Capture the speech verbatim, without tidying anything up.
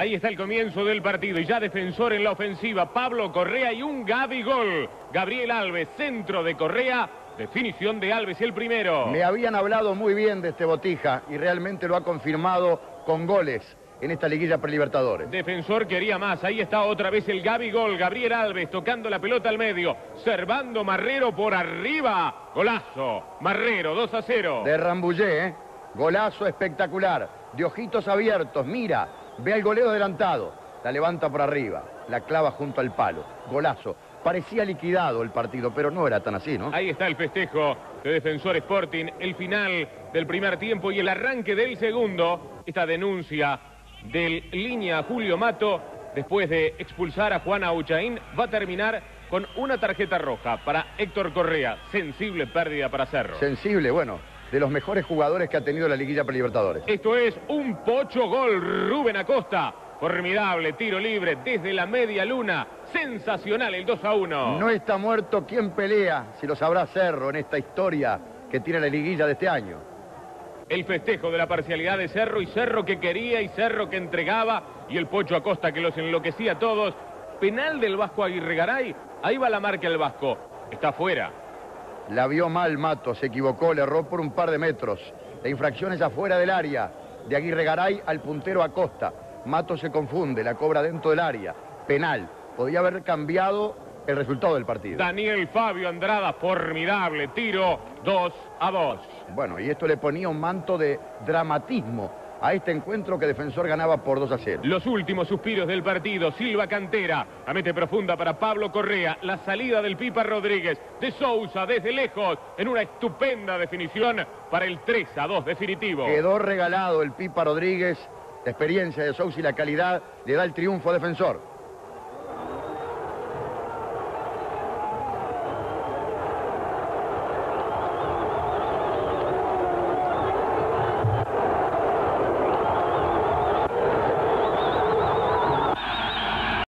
Ahí está el comienzo del partido y ya Defensor en la ofensiva. Pablo Correa y un Gabigol. Gabriel Alves, centro de Correa. Definición de Alves el primero. Me habían hablado muy bien de este Botija y realmente lo ha confirmado con goles en esta liguilla prelibertadores. Defensor quería más. Ahí está otra vez el Gabigol. Gabriel Alves tocando la pelota al medio. Servando Marrero por arriba. Golazo. Marrero, dos a cero. De Rambullé, ¿eh? Golazo espectacular. De ojitos abiertos. Mira, ve al golero adelantado. La levanta por arriba. La clava junto al palo. Golazo. Parecía liquidado el partido, pero no era tan así, ¿no? Ahí está el festejo de Defensor Sporting. El final del primer tiempo y el arranque del segundo. Esta denuncia del línea Julio Mato, después de expulsar a Juan Auchaín, va a terminar con una tarjeta roja para Héctor Correa. Sensible pérdida para Cerro. Sensible, bueno, de los mejores jugadores que ha tenido la liguilla prelibertadores. Esto es un pocho gol. Rubén Acosta. Formidable tiro libre desde la media luna. Sensacional el dos a uno. No está muerto quien pelea, si lo sabrá Cerro en esta historia que tiene la liguilla de este año. El festejo de la parcialidad de Cerro y Cerro que quería y Cerro que entregaba y el Pocho Acosta que los enloquecía a todos. Penal del Vasco Aguirre Garay. Ahí va la marca el Vasco. Está fuera. La vio mal Mato, se equivocó, le erró por un par de metros. La infracción es afuera del área. De Aguirre Garay al puntero Acosta. Mato se confunde, la cobra dentro del área. Penal. Podía haber cambiado el resultado del partido. Daniel Fabio Andrada, formidable tiro, dos a dos. Bueno, y esto le ponía un manto de dramatismo a este encuentro que Defensor ganaba por dos a cero. Los últimos suspiros del partido. Silva Cantera, la mete profunda para Pablo Correa. La salida del Pipa Rodríguez. De Sousa desde lejos en una estupenda definición para el tres a dos definitivo. Quedó regalado el Pipa Rodríguez. La experiencia de Sousa y la calidad le da el triunfo a Defensor.